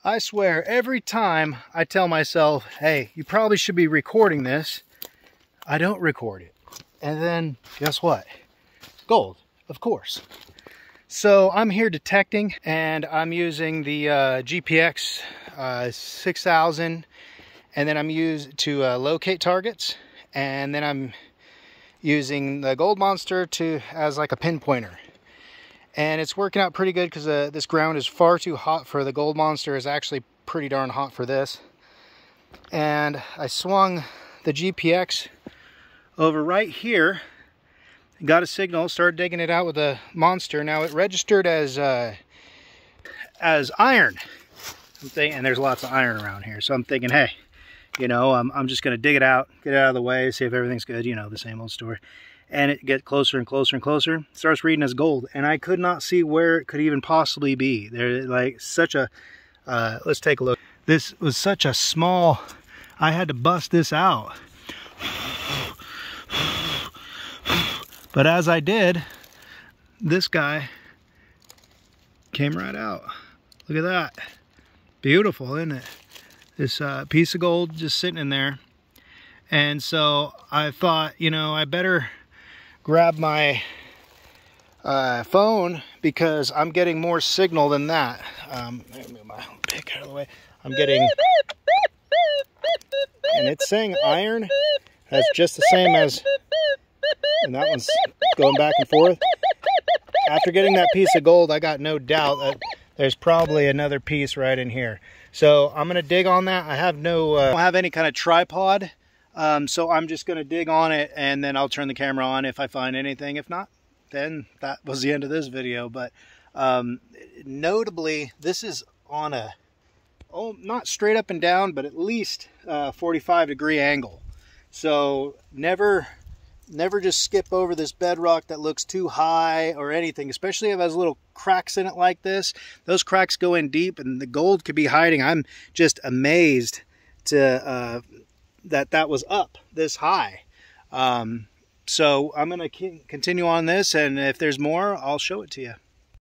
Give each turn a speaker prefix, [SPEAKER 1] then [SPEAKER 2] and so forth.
[SPEAKER 1] I swear, every time I tell myself, hey, you probably should be recording this, I don't record it. And then, guess what? Gold, of course. So I'm here detecting, and I'm using the GPX 6000, and then I'm using to locate targets, and then I'm using the Gold Monster as like a pinpointer. And it's working out pretty good because this ground is far too hot for the Gold Monster. Is actually pretty darn hot for this. And I swung the GPX over right here, got a signal, started digging it out with the Monster. Now it registered as iron. And there's lots of iron around here, so I'm thinking, hey, you know, I'm just gonna dig it out, get it out of the way, see if everything's good, you know, the same old story. And it gets closer and closer and closer. It starts reading as gold, and I could not see where it could even possibly be. They're like such a, let's take a look. This was such a small, I had to bust this out. But as I did, this guy came right out. Look at that. Beautiful, isn't it? This piece of gold just sitting in there. And so I thought, you know, I better grab my phone because I'm getting more signal than that. Let me move my pick out of the way. I'm getting, and it's saying iron. That's just the same as, and that one's going back and forth. After getting that piece of gold, I got no doubt that there's probably another piece right in here. So I'm gonna dig on that. I have no, I don't have any kind of tripod. So I'm just going to dig on it, and then I'll turn the camera on if I find anything. If not, then that was the end of this video. But notably, this is on a, not straight up and down, but at least 45-degree angle. So never just skip over this bedrock that looks too high or anything, especially if it has little cracks in it like this. Those cracks go in deep, and the gold could be hiding. I'm just amazed to that was up this high. So I'm going to continue on this, and if there's more, I'll show it to you.